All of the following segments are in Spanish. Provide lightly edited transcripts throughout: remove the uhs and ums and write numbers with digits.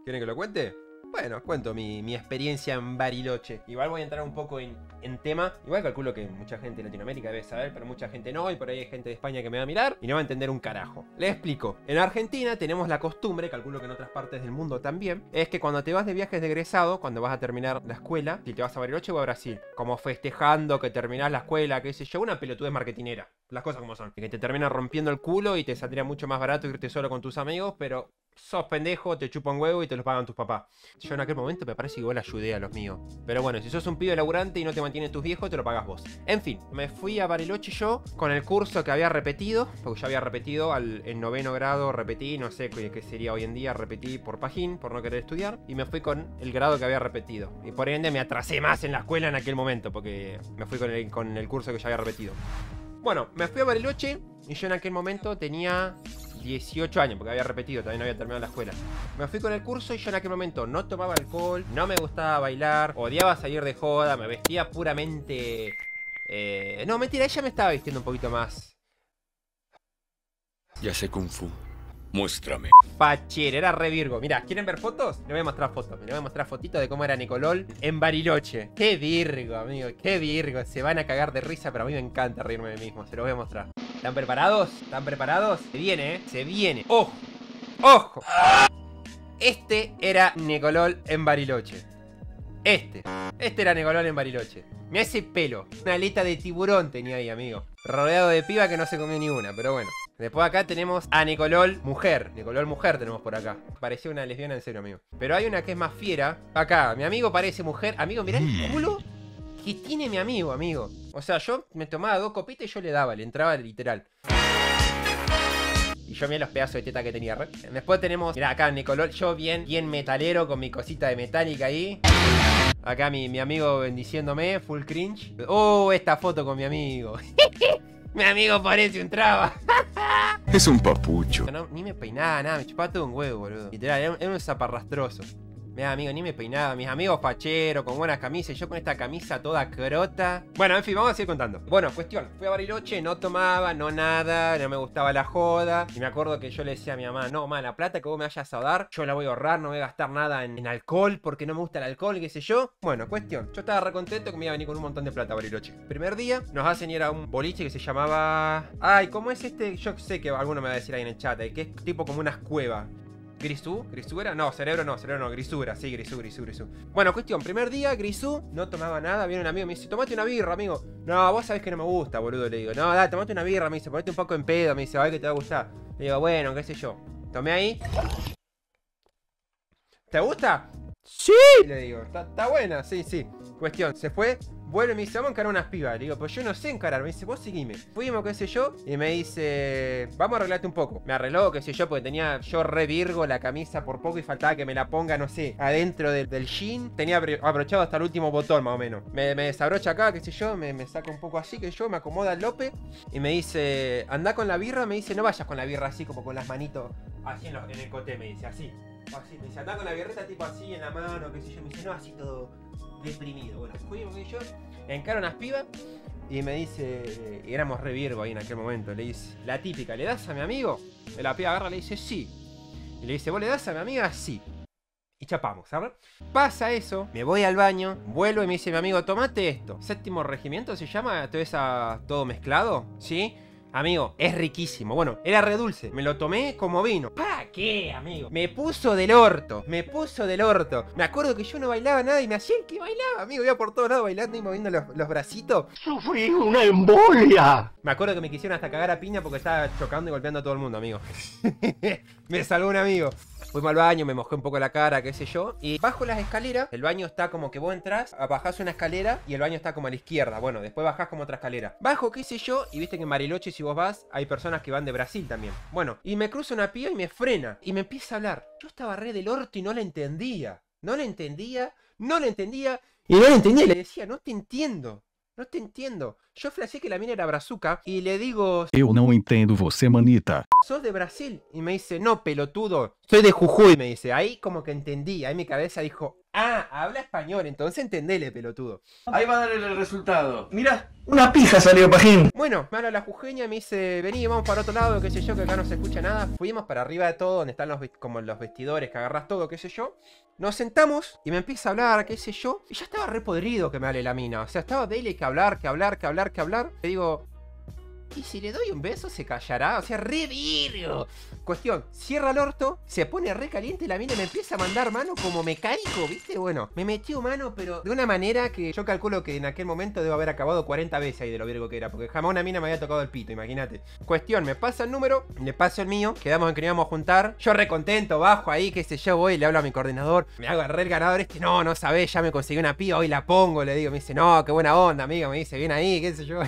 ¿Quieren que lo cuente? Bueno, cuento mi experiencia en Bariloche. Igual voy a entrar un poco en tema. Igual calculo que mucha gente de Latinoamérica debe saber, pero mucha gente no. Y por ahí hay gente de España que me va a mirar y no va a entender un carajo. Les explico. En Argentina tenemos la costumbre, calculo que en otras partes del mundo también, es que cuando te vas de viajes de egresado, cuando vas a terminar la escuela, si te vas a Bariloche o a Brasil, como festejando que terminás la escuela, qué sé yo, una pelotudez marketinera. Las cosas como son. Que te terminan rompiendo el culo y te saldría mucho más barato irte solo con tus amigos, pero sos pendejo, te chupan huevo y te los pagan tus papás. Yo en aquel momento me parece que igual ayudé a los míos. Pero bueno, si sos un pibe laburante y no te mantienen tus viejos, te lo pagas vos. En fin, me fui a Bariloche yo con el curso que había repetido, porque ya había repetido en 9º grado, repetí, no sé qué sería hoy en día, repetí por pajín, por no querer estudiar, y me fui con el grado que había repetido. Y por ende me atrasé más en la escuela en aquel momento, porque me fui con el curso que ya había repetido. Bueno, me fui a Bariloche y yo en aquel momento tenía 18 años, porque había repetido, también no había terminado la escuela. Me fui con el curso y yo en aquel momento no tomaba alcohol, no me gustaba bailar, odiaba salir de joda, me vestía puramente... No, mentira, ella me estaba vistiendo un poquito más... Ya sé Kung Fu. Muéstrame. Fachero, era re virgo. Mirá, ¿quieren ver fotos? Les voy a mostrar fotos. Les voy a mostrar fotitos de cómo era Nicolol en Bariloche. Qué virgo, amigo, qué virgo. Se van a cagar de risa, pero a mí me encanta reírme de mí mismo. Se los voy a mostrar. ¿Están preparados? ¿Están preparados? Se viene, ¿eh? Se viene. ¡Ojo! ¡Ojo! Este era Nicolol en Bariloche. Este era Nicolol en Bariloche. Mirá ese pelo. Una aleta de tiburón tenía ahí, amigo. Rodeado de piba que no se comió ni una, pero bueno. Después acá tenemos a Nicolol mujer. Nicolol mujer tenemos por acá. Parecía una lesbiana en serio, amigo. Pero hay una que es más fiera. Acá, mi amigo parece mujer. Amigo, mirá el culo que tiene mi amigo, amigo. O sea, yo me tomaba 2 copitas y yo le daba, le entraba literal. Y yo mirá los pedazos de teta que tenía. Después tenemos, mirá acá Nicolol, yo bien metalero con mi cosita de metálica ahí. Acá mi amigo bendiciéndome, full cringe. Oh, esta foto con mi amigo. Mi amigo parece un traba. Es un papucho. No, ni me peinaba, nada, me chupaba todo un huevo, boludo. Literal, era un zaparrastroso. Mirá, amigo, ni me peinaba. Mis amigos facheros, con buenas camisas. Y yo con esta camisa toda crota. Bueno, en fin, vamos a seguir contando. Bueno, cuestión. Fui a Bariloche, no tomaba, no nada. No me gustaba la joda. Y me acuerdo que yo le decía a mi mamá: no, mamá, la plata que vos me vayas a dar, yo la voy a ahorrar, no voy a gastar nada en alcohol, porque no me gusta el alcohol, qué sé yo. Bueno, cuestión. Yo estaba re contento que me iba a venir con un montón de plata a Bariloche. Primer día, nos hacen ir a un boliche que se llamaba... Ay, ¿cómo es este? Yo sé que alguno me va a decir ahí en el chat. Que es tipo como unas cuevas. ¿Grisú? ¿Grisú era? No, cerebro no, Grisú era, sí, Grisú. Bueno, cuestión, primer día, Grisú, no tomaba nada, viene un amigo, me dice, tomate una birra, amigo. No, vos sabés que no me gusta, boludo, le digo. No, dale, tomate una birra, me dice, ponete un poco en pedo, me dice, a ver que te va a gustar. Le digo, bueno, qué sé yo. Tomé ahí. ¿Te gusta? Sí, le digo, está buena, sí. Cuestión, se fue, vuelve y me dice, vamos a encarar unas pibas. Le digo, pues yo no sé encarar. Me dice, vos seguime. Fuimos, qué sé yo, y me dice, vamos a arreglarte un poco. Me arregló, qué sé yo, porque tenía yo re virgo la camisa por poco y faltaba que me la ponga, no sé, adentro del jean. Tenía abrochado hasta el último botón, más o menos. Me desabrocha acá, qué sé yo, me saca un poco así, que yo, me acomoda el lope. Y me dice, anda con la birra. Me dice, no vayas con la birra así, como con las manitos así en el coté, me dice, así. Así, me dice, anda con la birrita tipo así en la mano, qué sé yo. Me dice, no, así todo deprimido. Bueno, fuimos que yo, encaro unas pibas y me dice, y éramos re virgo ahí en aquel momento, le dice, la típica, ¿le das a mi amigo? Y la piba agarra y le dice, sí. Y le dice, ¿vos le das a mi amiga? Sí. Y chapamos, ¿sabes? Pasa eso, me voy al baño, vuelvo y me dice mi amigo, tomate esto. ¿Séptimo regimiento se llama? Todo mezclado, ¿sí? Amigo, es riquísimo. Bueno, era re dulce. Me lo tomé como vino. ¿Para qué, amigo? Me puso del orto. Me acuerdo que yo no bailaba nada y me hacía el que bailaba, amigo. Iba por todos lados bailando y moviendo los bracitos. ¡Sufrí una embolia! Me acuerdo que me quisieron hasta cagar a piña porque estaba chocando y golpeando a todo el mundo, amigo. Me salvó un amigo. Fuimos al baño, me mojé un poco la cara, qué sé yo. Y bajo las escaleras, el baño está como que vos entras, bajás una escalera y el baño está como a la izquierda. Bueno, después bajás como otra escalera. Bajo, qué sé yo, y viste que en Bariloche, si vos vas, hay personas que van de Brasil también. Bueno, y me cruza una piba y me frena. Y me empieza a hablar. Yo estaba re del orto y no la entendía. Y no la entendía. Y le decía, no te entiendo. Yo flasheé que la mina era brazuca y le digo, Eu não entendo você, manita. ¿sos de Brasil? Y me dice, no, pelotudo, soy de Jujuy, me dice. Ahí como que entendí, ahí mi cabeza dijo, Ah, habla español, entonces entendele, pelotudo. Ahí va a dar el resultado. Mira, una pija salió, pajín. Bueno, me habla la jujeña y me dice, vení, vamos para otro lado, qué sé yo, que acá no se escucha nada. Fuimos para arriba de todo, donde están como los vestidores, que agarras todo, qué sé yo. Nos sentamos y me empieza a hablar, qué sé yo. Y ya estaba re podrido que me hable la mina. O sea, estaba dele que hablar. Le digo, ¿y si le doy un beso se callará? O sea, re virgo. Cuestión, cierra el orto, se pone re caliente la mina y me empieza a mandar mano como mecánico, ¿viste? Bueno, me metió mano, pero de una manera que yo calculo que en aquel momento debo haber acabado 40 veces ahí de lo virgo que era, porque jamás una mina me había tocado el pito, imagínate. Cuestión, me pasa el número, le paso el mío, quedamos en que nos íbamos a juntar. Yo re contento, bajo ahí, qué sé yo, voy, le hablo a mi coordinador, me agarré el ganador no sabés, ya me conseguí una piba, hoy la pongo, le digo, me dice, no, qué buena onda, amigo, me dice, bien ahí, qué sé yo.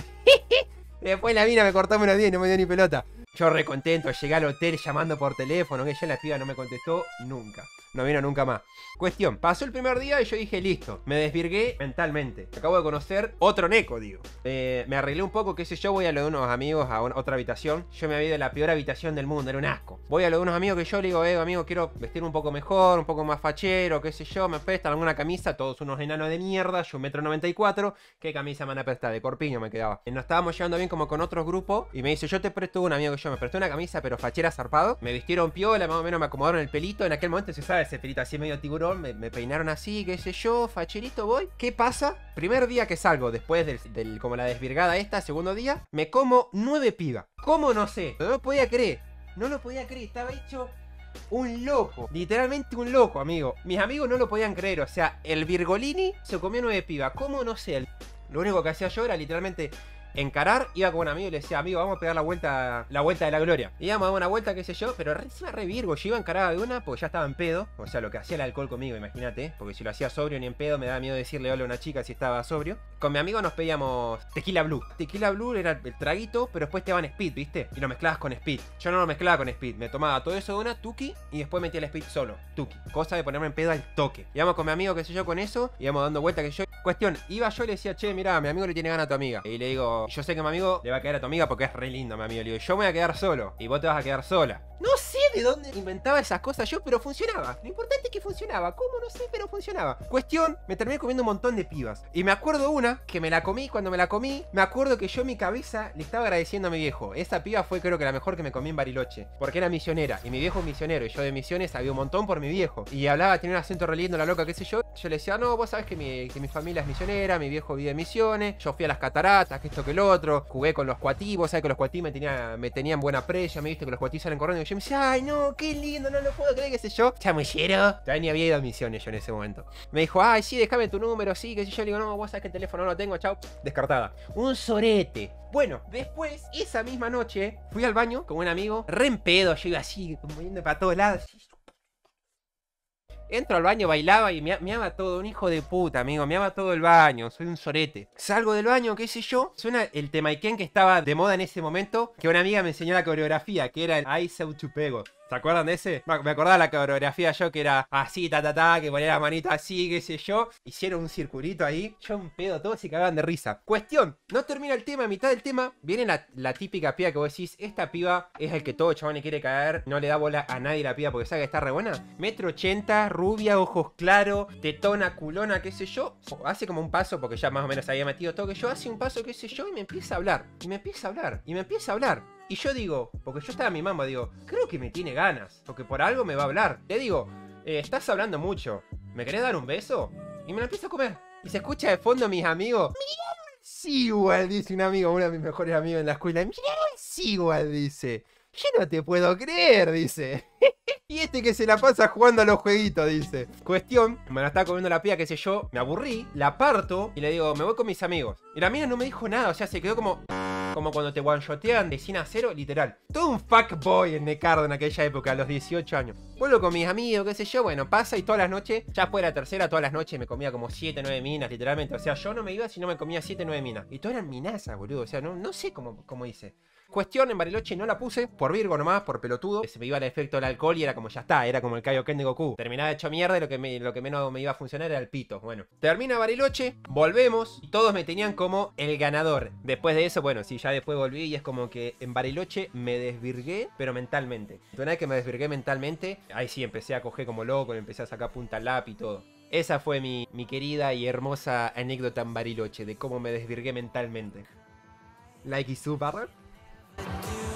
Después la mina me cortó menos 10 y no me dio ni pelota. Yo re contento, llegué al hotel llamando por teléfono, que ya la piba no me contestó nunca. No vino nunca más. Cuestión, pasó el primer día y yo dije, listo, me desvirgué mentalmente. Acabo de conocer otro neco, digo. Me arreglé un poco, qué sé yo, voy a lo de unos amigos a otra habitación. Yo me había ido de la peor habitación del mundo, era un asco. Voy a lo de unos amigos que yo le digo, amigo, quiero vestir un poco mejor, un poco más fachero, qué sé yo, me prestan alguna camisa, todos unos enanos de mierda, yo 1,94 m. ¿Qué camisa me van a prestar? De corpiño me quedaba. Nos estábamos llevando bien como con otros grupos y me dice, yo te presto un amigo que yo me prestó una camisa, pero fachera zarpado. Me vistieron piola, más o menos me acomodaron el pelito. En aquel momento se sabe ese pelito así medio tiburón, me peinaron así, qué sé yo, facherito voy. ¿Qué pasa? Primer día que salgo, después como la desvirgada esta, segundo día, me como 9 pibas. ¿Cómo? No sé, no lo podía creer. No lo podía creer, estaba hecho un loco, literalmente un loco, amigo. Mis amigos no lo podían creer, o sea, el Virgolini se comió 9 pibas. ¿Cómo? No sé. Lo único que hacía yo era literalmente encarar, iba con un amigo y le decía, amigo, vamos a pegar la vuelta de la gloria. Íbamos a dar una vuelta, qué sé yo, pero encima re virgo. Yo iba encarada de una porque ya estaba en pedo. O sea, lo que hacía el alcohol conmigo, imagínate. Porque si lo hacía sobrio ni en pedo, me daba miedo decirle hola a una chica si estaba sobrio. Con mi amigo nos pedíamos tequila blue. Tequila blue era el traguito, pero después te daban speed, ¿viste? Y lo mezclabas con speed. Yo no lo mezclaba con speed. Me tomaba todo eso de una, tuki, y después metía el speed solo, tuki. Cosa de ponerme en pedo al toque. Íbamos con mi amigo, qué sé yo, con eso. Íbamos dando vuelta, qué sé yo. Cuestión, iba yo y le decía, che, mirá, mi amigo le tiene ganas a tu amiga. Y le digo, yo sé que mi amigo le va a quedar a tu amiga porque es re lindo, mi amigo. Le digo, yo me voy a quedar solo y vos te vas a quedar sola. No sé de dónde inventaba esas cosas yo, pero funcionaba. Lo importante es que funcionaba. ¿Cómo? No sé, pero funcionaba. Cuestión, me terminé comiendo un montón de pibas. Y me acuerdo una que me la comí. Cuando me la comí, me acuerdo que yo en mi cabeza le estaba agradeciendo a mi viejo. Esa piba fue creo que la mejor que me comí en Bariloche, porque era misionera. Y mi viejo es misionero. Y yo de misiones había un montón por mi viejo. Y hablaba, tenía un acento re lindo, la loca, qué sé yo. Yo le decía, no, vos sabés que mi familia es misionera. Mi viejo vive en misiones. Yo fui a las cataratas, que esto que el otro. Jugué con los cuatí. Vos sabés que los cuatí me tenían buena prella. Me viste que los cuatí salen corriendo. Y yo me decía, ay, no, qué lindo, no lo puedo creer, qué sé yo. Chamullero. Todavía ni había ido a misiones yo en ese momento. Me dijo, ay, sí, déjame tu número, sí, qué sé yo. Le digo, no, vos sabés que el teléfono no lo tengo, chau. Descartada. Un sorete. Bueno, después, esa misma noche, fui al baño con un amigo, re en pedo, yo iba así, moviendo para todos lados. Entro al baño, bailaba y me ama todo, un hijo de puta, amigo, me ama todo el baño, soy un sorete. Salgo del baño, qué sé yo, suena el Temaiken que estaba de moda en ese momento, que una amiga me enseñó la coreografía, que era el I Sau Tu Pego. ¿Se acuerdan de ese? Me acordaba la coreografía yo que era así, que ponía la manita así, qué sé yo. Hicieron un circulito ahí. Yo un pedo, todos se cagaban de risa. Cuestión, no termina el tema, a mitad del tema viene la típica piba que vos decís, esta piba es el que todo chabón le quiere caer, no le da bola a nadie la piba porque sabe que está re buena. 1,80 m, rubia, ojos claros, tetona, culona, qué sé yo. Hace como un paso, porque ya más o menos había metido todo que yo, hace un paso, qué sé yo, y me empieza a hablar. Y me empieza a hablar. Y me empieza a hablar. Y yo digo, porque yo estaba en mi mamá, digo, creo que me tiene ganas, porque por algo me va a hablar. Le digo, estás hablando mucho, ¿me querés dar un beso? Y me lo empiezo a comer. Y se escucha de fondo mis amigos. Mirá el Sigual, dice un amigo, uno de mis mejores amigos en la escuela. Mirá el Sigual, dice. Yo no te puedo creer, dice. Y este que se la pasa jugando a los jueguitos, dice. Cuestión, me la estaba comiendo la piba, qué sé yo, me aburrí, la parto y le digo, me voy con mis amigos. Y la mina no me dijo nada, o sea, se quedó como cuando te one-shotean de 100 a 0, literal. Todo un fuckboy en Necardo en aquella época, a los 18 años. Vuelvo con mis amigos, qué sé yo, bueno, pasa y todas las noches, ya fue la tercera, todas las noches me comía como 7, 9 minas, literalmente. O sea, yo no me iba si no me comía 7, 9 minas. Y todas eran minazas, boludo, o sea, no sé cómo hice. Cuestión, en Bariloche no la puse, por virgo nomás, por pelotudo. Se me iba el efecto del alcohol y era como ya está, era como el Kaioken de Goku. Terminaba hecho mierda y lo que menos me iba a funcionar era el pito. Bueno, termina Bariloche, volvemos y todos me tenían como el ganador. Después de eso, bueno, sí, ya después volví y es como que en Bariloche me desvirgué, pero mentalmente. Una vez que me desvirgué mentalmente, ahí sí empecé a coger como loco, empecé a sacar punta al lápiz y todo. Esa fue mi querida y hermosa anécdota en Bariloche, de cómo me desvirgué mentalmente. Like y sub, barra.